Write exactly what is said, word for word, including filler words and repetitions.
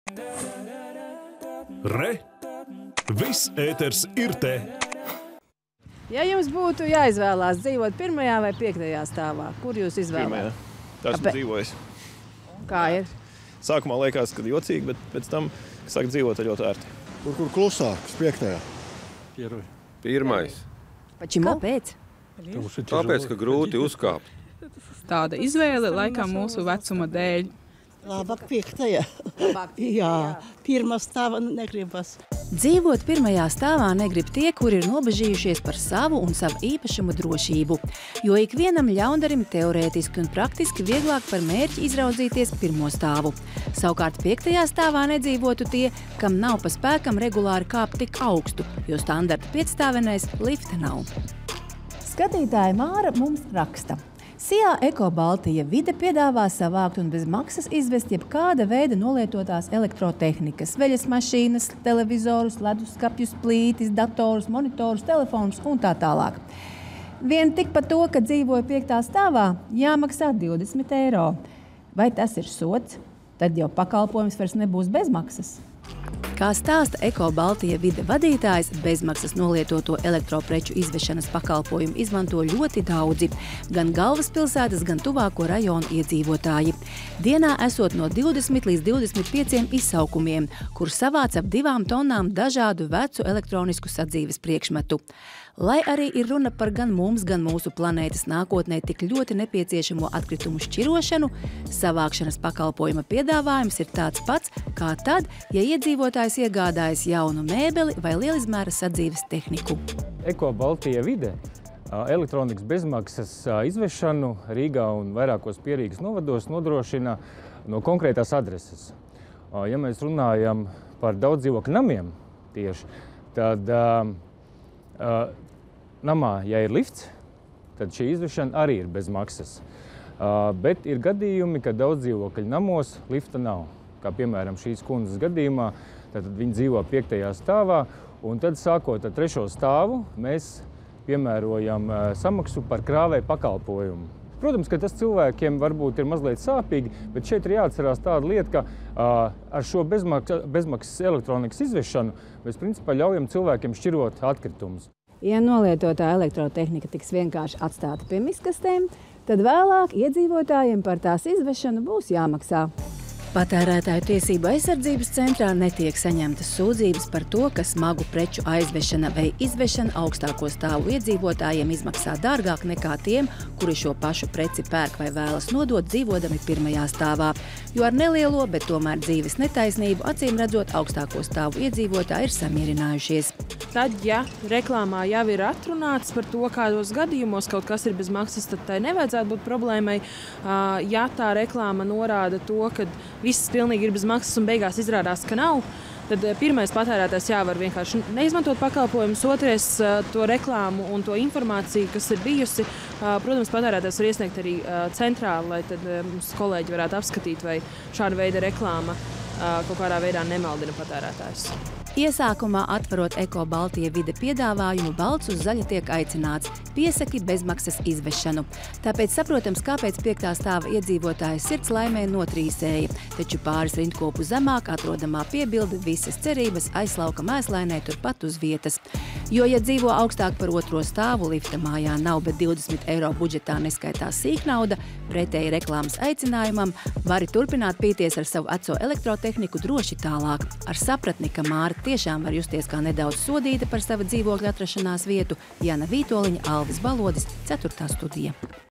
Re! Viss ēters ir te! Ja jums būtu jāizvēlās dzīvot pirmajā vai piektajā stāvā, kur jūs izvēlētos? Pirmajā. Tā esmu dzīvojis. Kā ir? Sākumā liekas, ka jocīgi, bet pēc tam sāk dzīvot ļoti ērti. Kur, kur klusāks, piektajā? Pirmais. Kāpēc? Tāpēc, ka grūti uzkāpt. Tāda izvēle laikam mūsu vecuma dēļ. Labāk piektajā. Jā, pirmā stāva negribas. Dzīvot pirmajā stāvā negrib tie, kuri ir nobežījušies par savu un savu īpašumu drošību, jo ikvienam ļaundarim teorētiski un praktiski vieglāk par mērķi izraudzīties pirmo stāvu. Savukārt piektajā stāvā nedzīvotu tie, kam nav pa spēkam regulāri kāpt tik augstu, jo standarta piecstāvenais lifta nav. Skatītāja Māra mums raksta. Sijā Eko Baltija vide piedāvā savākt un bez maksas izvest jebkāda veida nolietotās elektrotehnikas, veļas mašīnas, televizorus, leduskapjus, plītis, datorus, monitorus, telefonus un tā tālāk. Vien tik par to, ka dzīvoja piektā stāvā, jāmaksā divdesmit eiro. Vai tas ir sods? Tad jau pakalpojums vairs nebūs bezmaksas. Kā stāsta Eko Baltija vide vadītājs, bezmaksas nolietoto elektropreču izvešanas pakalpojumu izmanto ļoti daudzi, gan galvaspilsētas, gan tuvāko rajonu iedzīvotāji. Dienā esot no divdesmit līdz divdesmit pieciem izsaukumiem, kur savāc ap divām tonnām dažādu vecu elektronisku sadzīves priekšmetu. Lai arī ir runa par gan mums, gan mūsu planētas nākotnē tik ļoti nepieciešamo atkritumu šķirošanu, savākšanas pakalpojuma piedāvājums ir tāds pats, kā tad, ja iedzīvotājs iegādājas jaunu mēbeli vai lielizmēra sadzīves tehniku. Eko Baltija vide elektronikas bezmaksas izvešanu Rīgā un vairākos Pierīgas novados nodrošina no konkrētās adreses. Ja mēs runājam par daudzdzīvokļu namiem tieši, tad Uh, namā, ja ir lifts, tad šī izvešana arī ir bez maksas. Uh, bet ir gadījumi, ka daudz dzīvokļu namos lifta nav. Kā piemēram šīs kundzes gadījumā, tad viņi dzīvo piektajā stāvā, un tad sākot ar trešo stāvu mēs piemērojam uh, samaksu par krāvēju pakalpojumu. Protams, ka tas cilvēkiem varbūt ir mazliet sāpīgi, bet šeit ir jāatcerās tāda lieta, ka uh, ar šo bezmaksas, bezmaksas elektronikas izvešanu mēs principā ļaujam cilvēkiem šķirot atkritumus. Ja nolietotā elektrotehnika tiks vienkārši atstāta pie miskastēm, tad vēlāk iedzīvotājiem par tās izvešanu būs jāmaksā. Patērētāju tiesību aizsardzības centrā netiek saņemtas sūdzības par to, ka smagu preču aizvešana vai izvešana augstāko stāvu iedzīvotājiem izmaksā dārgāk nekā tiem, kuri šo pašu preci pērk vai vēlas nodot dzīvodami pirmajā stāvā. Jo ar nelielo, bet tomēr dzīves netaisnību acīm redzot augstāko stāvu iedzīvotāji ir samierinājušies. Tad, ja reklāmā jau ir atrunāts par to, kādos gadījumos kaut kas ir bez maksas, tad tai nevajadzētu būt problēmai. Ja tā reklāma norāda to, ka viss pilnīgi ir bez maksas un beigās izrādās, ka nav, tad pirmais patērētājs jāvar vienkārši neizmantot pakalpojumus, otrais to reklāmu un to informāciju, kas ir bijusi. Protams, patērētājs var iesniegt arī centrāli, lai tad mums kolēģi varētu apskatīt, vai šāda veida reklāma kaut kādā veidā nemaldina patērētājus. Iesākumā atverot Eko Baltija vide piedāvājumu, balts uz zaļa tiek aicināts piesaki bezmaksas izvešanu. Tāpēc saprotams, kāpēc piektā stāva iedzīvotāja sirds laimē notrīsēja, taču pāris rindkopu zemāk atrodamā piebilde visas cerības aizslauka mēslainē turpat uz vietas. Jo, ja dzīvo augstāk par otro stāvu, lifta mājā nav, bet divdesmit eiro budžetā neskaitās sīknauda, pretēji reklāmas aicinājumam, vari turpināt pīties ar savu veco elektrotehniku droši tālāk. Ar sapratni, ka Māra tiešām var justies kā nedaudz sodīta par sava dzīvokļa atrašanās vietu, Jana Vītoliņa, Alvis Balodis, ceturtā studija.